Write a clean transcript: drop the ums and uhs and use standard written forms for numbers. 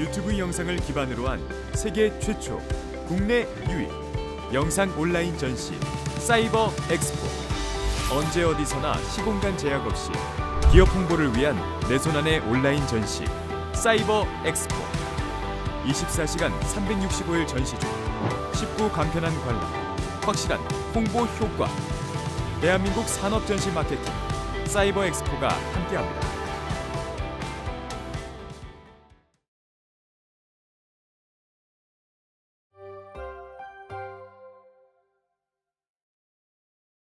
유튜브 영상을 기반으로 한 세계 최초, 국내 유일 영상 온라인 전시 사이버 엑스포. 언제 어디서나 시공간 제약 없이 기업 홍보를 위한 내 손 안의 온라인 전시 사이버 엑스포. 24시간 365일 전시 중 쉽고 간편한 관람, 확실한 홍보 효과. 대한민국 산업 전시 마케팅 사이버 엑스포가 함께합니다.